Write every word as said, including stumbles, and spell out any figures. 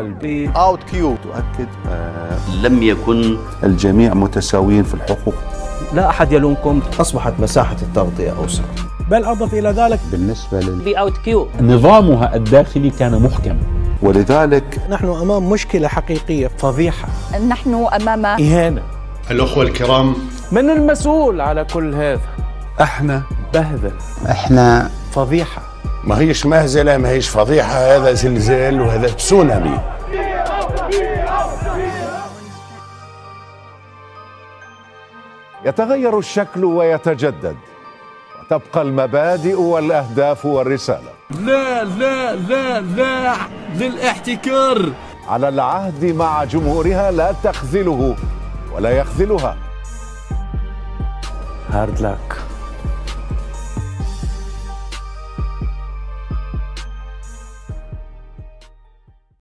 قلبي. اوت كيو تؤكد آه لم يكن الجميع متساويين في الحقوق. لا أحد يلومكم. أصبحت مساحة التغطية أوسع. بل أضف إلى ذلك بالنسبة لل أوت كيو نظامها الداخلي كان محكم، ولذلك نحن أمام مشكلة حقيقية، فضيحة، نحن أمام إهانة. الأخوة الكرام، من المسؤول على كل هذا؟ احنا بهذا، احنا فضيحة. ما هيش مهزلة، ما هيش فضيحة، هذا زلزال وهذا تسونامي. يتغير الشكل ويتجدد، وتبقى المبادئ والأهداف والرسالة. لا لا لا لا للاحتكار. على العهد مع جمهورها لا تخذله ولا يخذلها. هارد لك.